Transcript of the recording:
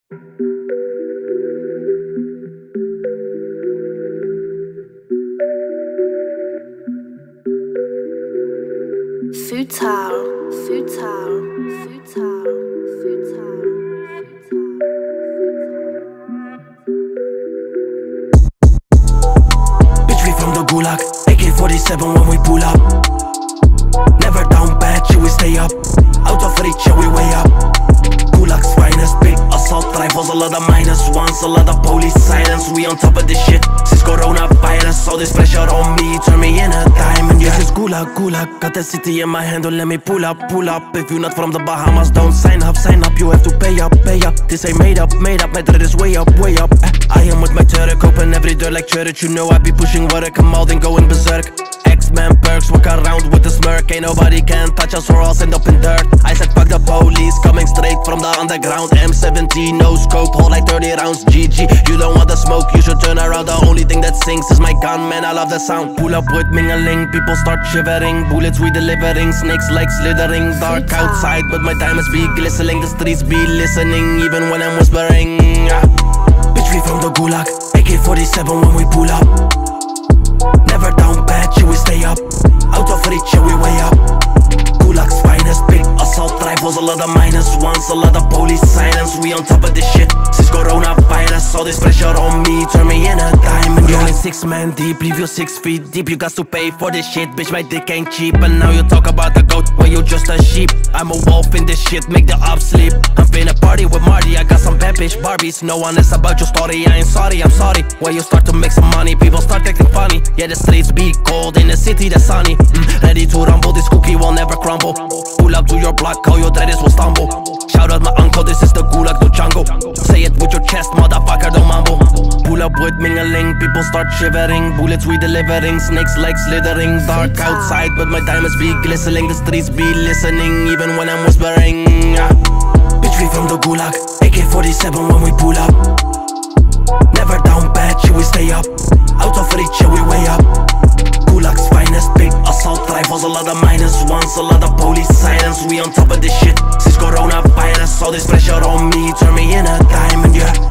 Futile, futile, futile, futile. Bitch, we from the gulag, AK-47 when we pull up. Never down bad, shit, we stay up. Out of reach, yeah, we way up. Gulag's finest, big assault rifles, a lot of -1s, a lot of police silence. We on top of this shit, since coronavirus. All this pressure on me, turn me in a diamond, yeah. This is gulag, gulag, got the city in my hand, don't let me pull up, pull up. If you're not from the Bahamas, don't sign up, you have to pay up, pay up. This ain't made up, my threat is way up, way up. I am with my turret, open every door like church. You know I be pushing water, come out and going berserk. X-Men perks, walk around with a smirk. Ain't nobody can touch us or else end up in dirt. I said fuck the police, coming straight from the underground. M17, no scope, hold like 30 rounds, GG. You don't want the smoke, you should turn around. The only thing that sings is my gun, man, I love the sound. Pull up with mingling, people start shivering. Bullets we delivering, snakes like slithering. Dark outside, but my diamonds be glistening. The streets be listening, even when I'm whispering. Bitch, we from the gulag, AK-47 when we pull up. Never down bad, shit, we stay up. Out of reach, yeah, we way up. Gulag's finest, big assault rifles, a lot of -1s, a lot of police silence. We on top of this shit, since coronavirus. All this pressure on me, turn me in a diamond, yeah. Only 6 men deep, leave you 6 feet deep. You got to pay for this shit, bitch, my dick ain't cheap. And now you talk about the goat, well, you just a sheep. I'm a wolf in this shit, make the ops sleep. I'm finna party with Marty, I got some bad bitch Barbies. No one is about your story, I ain't sorry, I'm sorry. When you start to make some money, people start acting funny. Yeah, the streets be cold, in the city that's sunny. Ready to rumble, this cookie will never crumble. Pull up to your block, how your dreaders will stumble. Shout out my uncle, this is the gulag, no jungle. Say it with your chest, motherfucker, don't mumble. Pull up with mingling, people start shivering. Bullets we delivering, snakes like slithering. Dark outside, but my diamonds be glistening. The streets be listening, even when I'm whispering. Bitch, we from the gulag, AK-47 when we pull up. Never down bad, shit, we stay up. Out of reach, yeah, we way up. Gulag's finest, big assault rifles, a lot of -1s, a lot of police silence. We on top of this shit, since coronavirus. All this pressure on me, turn me in a diamond, yeah.